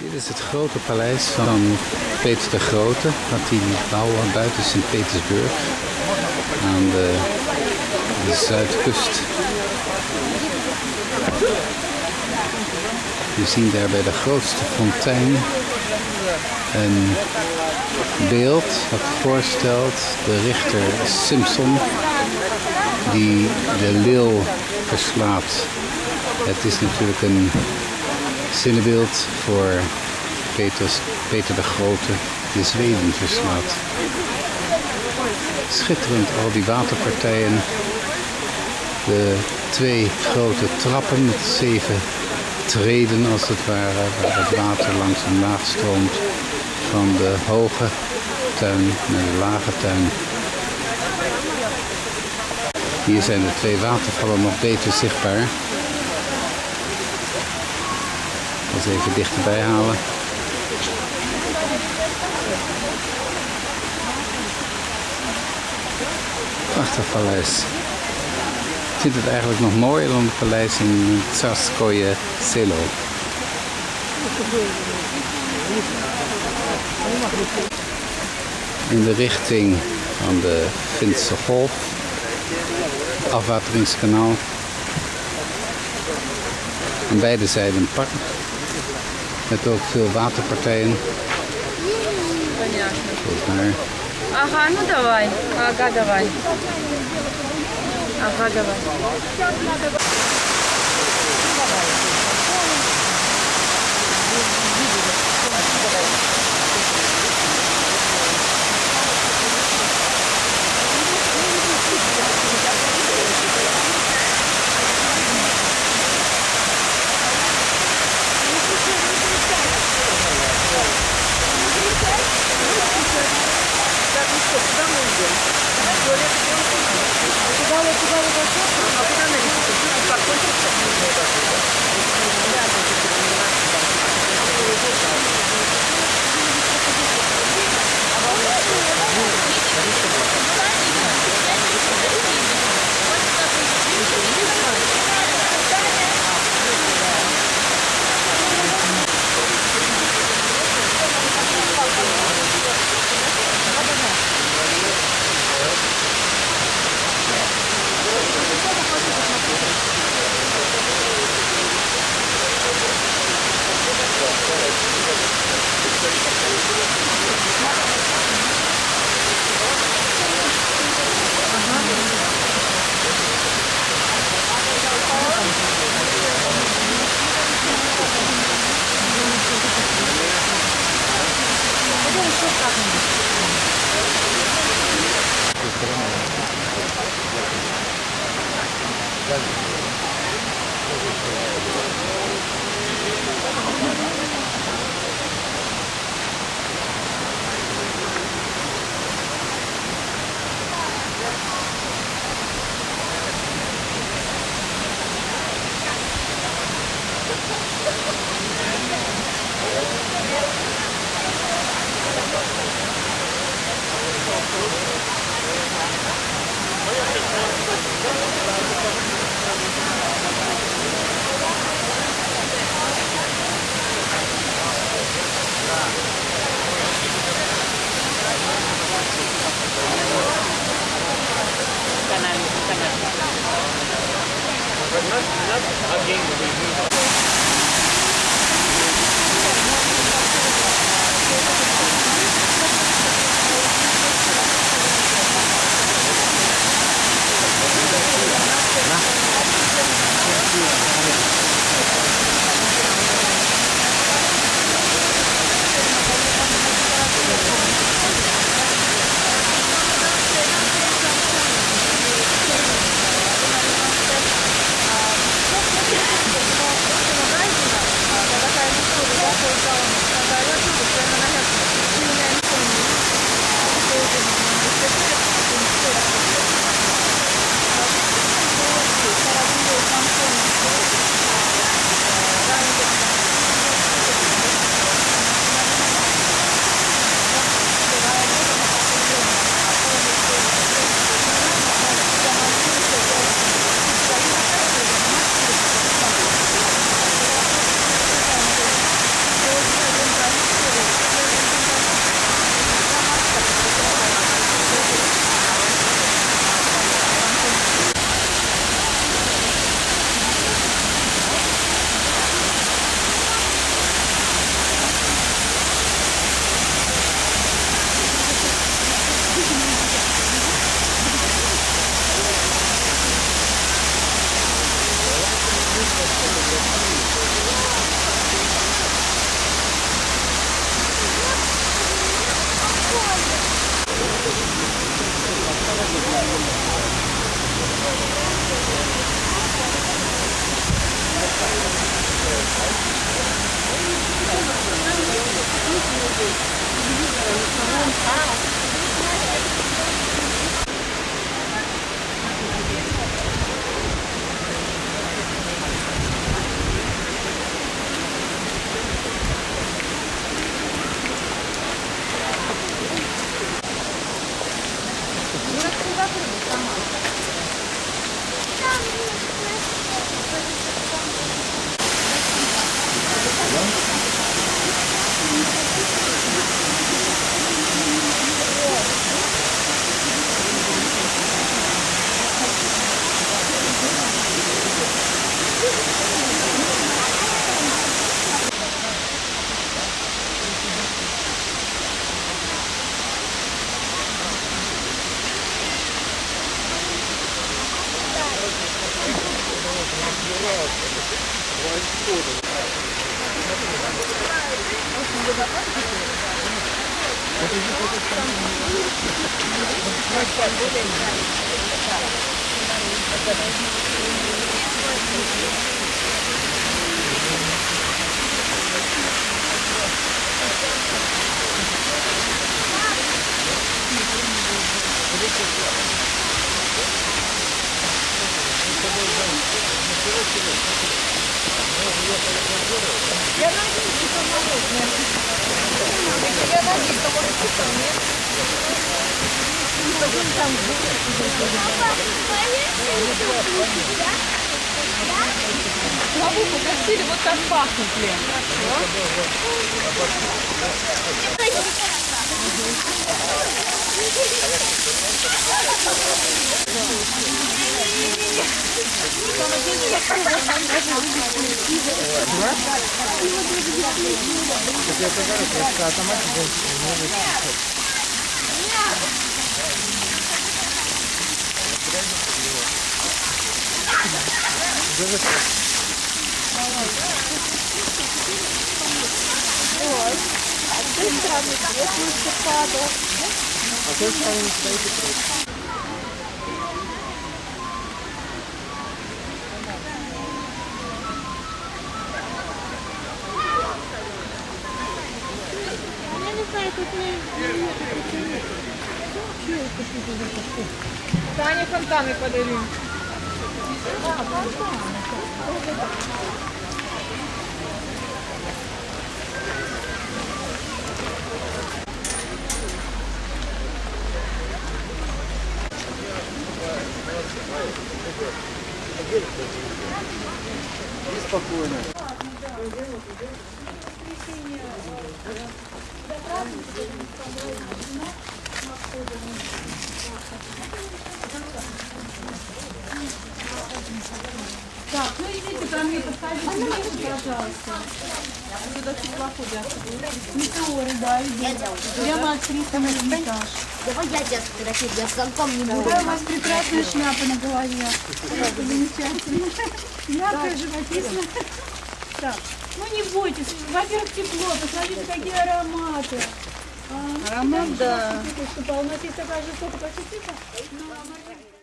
Dit is het grote paleis van Peter de Grote, dat hij bouwde buiten Sint-Petersburg aan de zuidkust. We zien daar bij de grootste fontein een beeld dat voorstelt de richter Simson die de leeuw verslaat. Het is natuurlijk een zinnebeeld voor Peter de Grote die Zweden verslaat. Schitterend al die waterpartijen. De twee grote trappen met 7 treden als het ware, waar het water langs omlaag stroomt van de hoge tuin naar de lage tuin. Hier zijn de 2 watervallen nog beter zichtbaar. Ik zal ze even dichterbij halen. Prachtig paleis. Ik vind het eigenlijk nog mooier dan het paleis in Tsarskoye Selo. In de richting van de Finse Golf, het afwateringskanaal. Aan beide zijden een park, met ook veel waterpartijen. Ага, ну давай. Ага, давай. Ага, давай. Траву попросили, вот так пахнет, Лен. Таня фонтаны подарим. Спокойно. Так, ну идите ко мне, подходите ближе, пожалуйста. Сюда тепла ходят. Метеоры, да, идите. Прямо от 300 этаж. Давай я тебя сфотографирую, я с замком не буду. Какая у вас прекрасная шляпа на голове. Замечательно. Яркая, живописная. Так, ну не бойтесь. Во-первых, тепло. Посмотрите, какие ароматы. Аромат, да. У нас есть такая же штука, посетите.